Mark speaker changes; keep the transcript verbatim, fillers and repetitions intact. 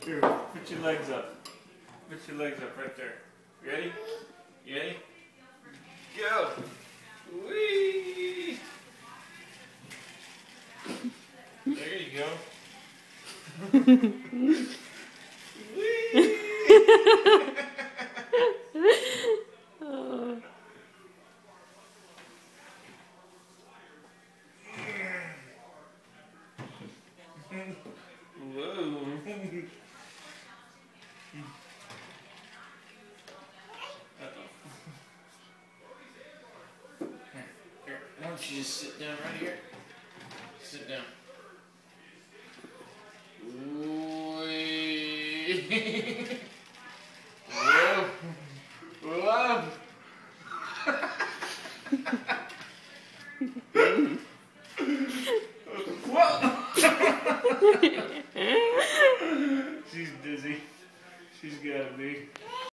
Speaker 1: Here, put your legs up. Put your legs up right there. Ready? You ready? Go! Whee! There you go. Whee!
Speaker 2: Oh.
Speaker 1: Whoa. Here, why don't you just sit down right here? Sit down. Whee. Whoa. Whoa. Whoa. She's dizzy. She's gotta be.